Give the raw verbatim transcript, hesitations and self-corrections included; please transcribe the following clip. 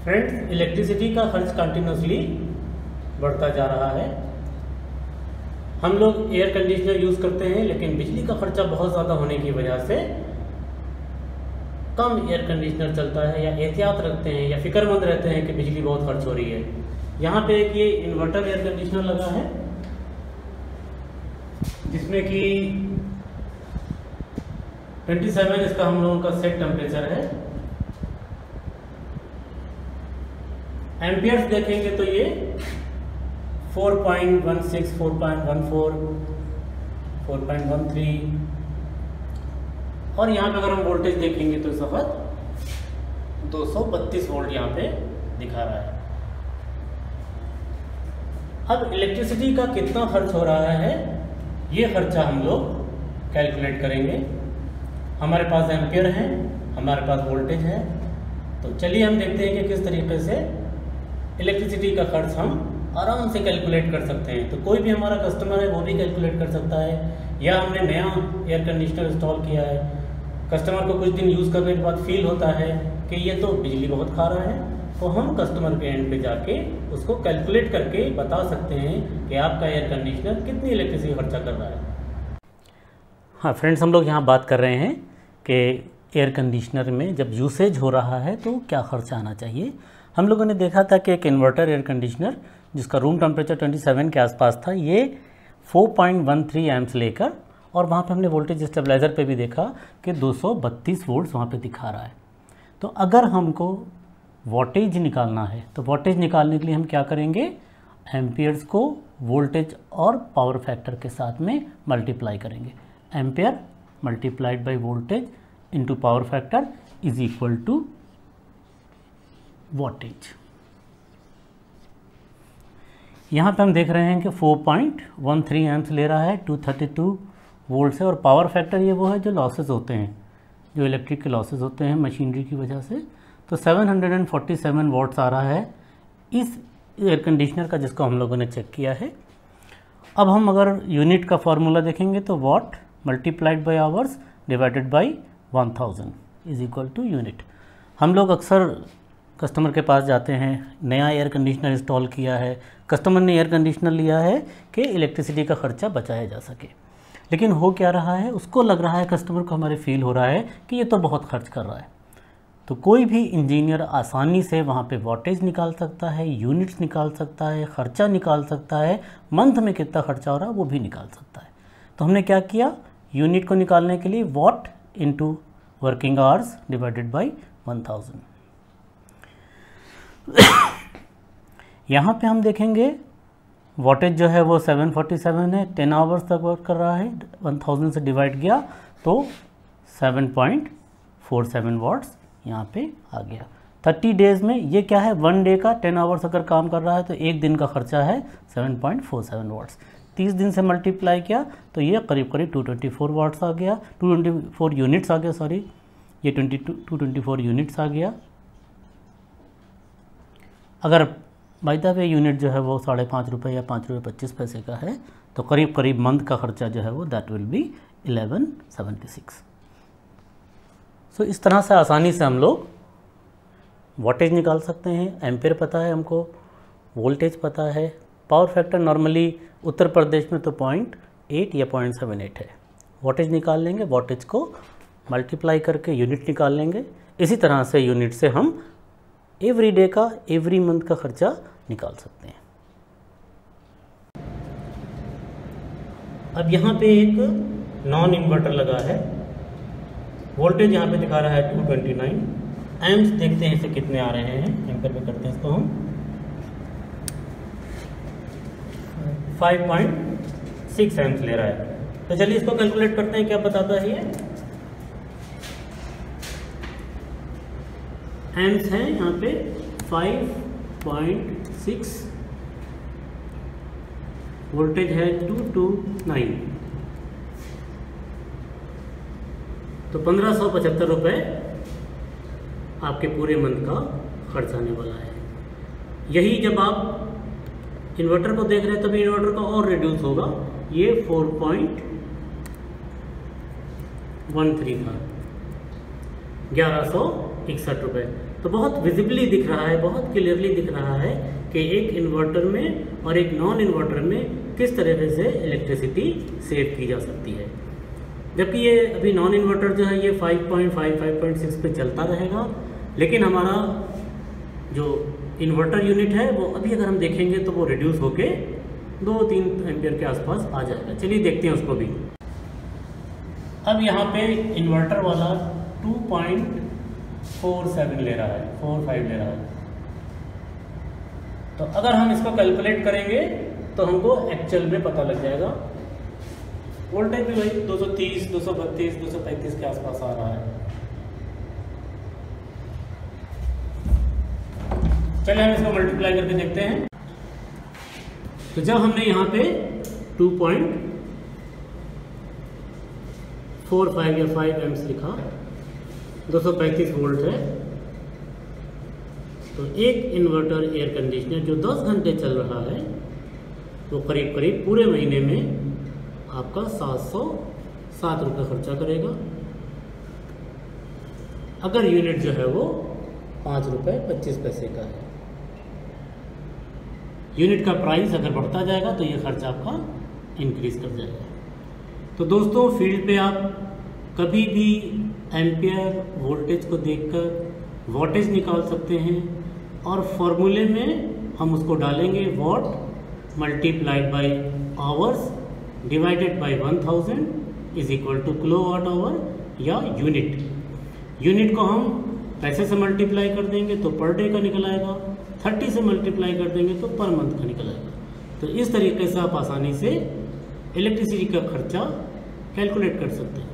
Friends, electricity का खर्च continuously बढ़ता जा रहा है। हम लोग एयर कंडीशनर यूज़ करते हैं, लेकिन बिजली का खर्चा बहुत ज़्यादा होने की वजह से कम एयर कंडीशनर चलता है, या एहतियात रखते हैं या फिक्रमंद रहते हैं कि बिजली बहुत खर्च हो रही है। यहाँ पे एक ये इन्वर्टर एयर कंडीशनर लगा है, जिसमें कि सत्ताईस इसका हम लोगों का सेट टेम्परेचर है। एम्पियर्स देखेंगे तो ये चार पॉइंट एक छह, चार पॉइंट एक चार, चार पॉइंट एक तीन, और यहाँ पे अगर हम वोल्टेज देखेंगे तो इस वक्त दो सौ बत्तीस वोल्ट यहाँ पे दिखा रहा है। अब इलेक्ट्रिसिटी का कितना खर्च हो रहा है, ये खर्चा हम लोग कैलकुलेट करेंगे। हमारे पास एम्पियर है, हमारे पास वोल्टेज है, तो चलिए हम देखते हैं कि किस तरीके से इलेक्ट्रिसिटी का खर्च हम आराम से कैलकुलेट कर सकते हैं। तो कोई भी हमारा कस्टमर है वो भी कैलकुलेट कर सकता है, या हमने नया एयर कंडीशनर इंस्टॉल किया है, कस्टमर को कुछ दिन यूज़ करने के बाद फील होता है कि ये तो बिजली बहुत खा रहा है, तो हम कस्टमर के एंड पे जाके उसको कैलकुलेट करके बता सकते हैं कि आपका एयर कंडीशनर कितनी इलेक्ट्रिसिटी खर्चा कर रहा है। हाँ फ्रेंड्स, हम लोग यहाँ बात कर रहे हैं कि एयर कंडीशनर में जब यूसेज हो रहा है तो क्या खर्चा आना चाहिए। हम लोगों ने देखा था कि एक इन्वर्टर एयर कंडीशनर जिसका रूम टेम्परेचर सत्ताईस के आसपास था, ये चार पॉइंट एक तीन एम्प्स लेकर, और वहाँ पे हमने वोल्टेज स्टेबलाइज़र पे भी देखा कि दो सौ बत्तीस वोल्ट्स वहाँ पे दिखा रहा है। तो अगर हमको वोल्टेज निकालना है तो वोल्टेज निकालने के लिए हम क्या करेंगे, एम्पियर्स को वोल्टेज और पावर फैक्टर के साथ में मल्टीप्लाई करेंगे। Ampere multiplied by voltage into power factor is equal to voltage. यहाँ पे हम देख रहे हैं कि चार पॉइंट एक तीन एम्प्स ले रहा है, दो सौ बत्तीस वोल्ट से, और पावर फैक्टर ये वो है जो लॉसेस होते हैं, जो इलेक्ट्रिक के लॉसेस होते हैं मशीनरी की वजह से, तो सात सौ सैंतालीस वॉट्स आ रहा है इस एयर कंडीशनर का, जिसको हम लोगों ने चेक किया है। अब हम अगर यूनिट का फार्मूला देखेंगे तो watt multiplied by hours divided by one thousand is equal to unit. हम लोग अक्सर कस्टमर के पास जाते हैं, नया एयर कंडीशनर इंस्टॉल किया है, कस्टमर ने एयर कंडीशनर लिया है कि इलेक्ट्रिसिटी का खर्चा बचाया जा सके, लेकिन हो क्या रहा है, उसको लग रहा है, कस्टमर को हमारे फील हो रहा है कि ये तो बहुत खर्च कर रहा है। तो कोई भी इंजीनियर आसानी से वहाँ पे वोल्टेज निकाल सकता है, यूनिट्स निकाल सकता है, खर्चा निकाल सकता है, मंथ में कितना खर्चा हो रहा है वो भी निकाल सकता है। तो हमने क्या किया, यूनिट को निकालने के लिए watt into working hours divided by one thousand. यहाँ पे हम देखेंगे वोल्टेज जो है वो सात सौ सैंतालीस है, टेन आवर्स तक वर्क कर रहा है, वन थाउजेंड से डिवाइड किया तो सात पॉइंट फोर सेवन वाट्स यहाँ पे आ गया। तीस डेज़ में ये क्या है, वन डे का टेन आवर्स अगर काम कर रहा है तो एक दिन का खर्चा है सात पॉइंट फोर सेवन वाट्स। तीस दिन से मल्टीप्लाई किया तो ये करीब करीब दो सौ चौबीस वाट्स आ गया, दो सौ चौबीस यूनिट्स आ गया, सॉरी ये बाईस दो सौ चौबीस यूनिट्स आ गया। अगर बाय द वे यूनिट जो है वो साढ़े पाँच रुपये या पाँच रुपये पच्चीस पैसे का है तो करीब करीब मंथ का खर्चा जो है वो that will be eleven seventy six. So इस तरह से आसानी से हम लोग वोल्टेज निकाल सकते हैं। एम्पेयर पता है हमको, वोल्टेज पता है, power factor normally Uttar Pradesh में तो पॉइंट एट या पॉइंट सेवन एट है। वोल्टेज निकाल लेंगे, वोल्टेज को मल्टीप्लाई करके यूनिट निकाल लेंगे। इसी तरह से यूनिट से हम एवरी डे का, एवरी मंथ का खर्चा निकाल सकते हैं। अब यहाँ पे एक नॉन इन्वर्टर लगा है, वोल्टेज यहाँ पे दिखा रहा है दो सौ उनतीस, एम्प्स देखते हैं इसे कितने आ रहे हैं, एम्पेयर पे करते हैं इसको हम, फाइव पॉइंट सिक्स एम्प्स ले रहा है। तो चलिए इसको कैलकुलेट करते हैं क्या बताता है ये। एम्प्स हैं यहाँ पे फाइव पॉइंट सिक्स, वोल्टेज है टू टू नाइन, तो पंद्रह सौ पचहत्तर रुपये आपके पूरे मंथ का खर्च आने वाला है। यही जब आप इन्वर्टर को देख रहे हैं तभी इन्वर्टर का और रिड्यूस होगा, ये फोर पॉइंट वन थ्री था, ग्यारह सौ इकसठ रुपये। तो बहुत विजिबली दिख रहा है, बहुत क्लियरली दिख रहा है कि एक इन्वर्टर में और एक नॉन इन्वर्टर में किस तरीके से इलेक्ट्रिसिटी सेव की जा सकती है। जबकि ये अभी नॉन इन्वर्टर जो है ये five point five, five point six पे चलता रहेगा, लेकिन हमारा जो इन्वर्टर यूनिट है वो अभी अगर हम देखेंगे तो वो रिड्यूस होके दो तीन एम्पियर के आसपास आ जाएगा। चलिए देखते हैं उसको भी। अब यहाँ पे इन्वर्टर वाला टू पॉइंट फोर सेवन ले रहा है, फोर फाइव ले रहा है। तो अगर हम इसको कैलकुलेट करेंगे तो हमको एक्चुअल में पता लग जाएगा। वोल्टेज भी भाई दो सौ तीस, दो सौ बत्तीस, दो सौ पैंतीस के आसपास आ रहा है। चलिए हम इसको मल्टीप्लाई करके देखते हैं। तो जब हमने यहाँ पे टू पॉइंट फोर फाइव या फाइव एम्स लिखा, दो सौ पैंतीस वोल्ट है, तो एक इन्वर्टर एयर कंडीशनर जो दस घंटे चल रहा है वो करीब करीब पूरे महीने में आपका सात सौ सात रुपये खर्चा करेगा। अगर यूनिट जो है वो पाँच रुपये पच्चीस पैसे का है। यूनिट का प्राइस अगर बढ़ता जाएगा तो ये खर्चा आपका इंक्रीज कर जाएगा। तो दोस्तों फील्ड पे आप कभी भी एम्पियर वोल्टेज को देखकर वॉटेज निकाल सकते हैं और फॉर्मूले में हम उसको डालेंगे watt multiplied by hours divided by one thousand is equal to kilowatt hour या यूनिट। यूनिट को हम पैसे से मल्टीप्लाई कर देंगे तो पर डे का निकल आएगा, थर्टी से मल्टीप्लाई कर देंगे तो पर मंथ का निकल आएगा। तो इस तरीके से आप आसानी से इलेक्ट्रिसिटी का खर्चा कैलकुलेट कर सकते हैं।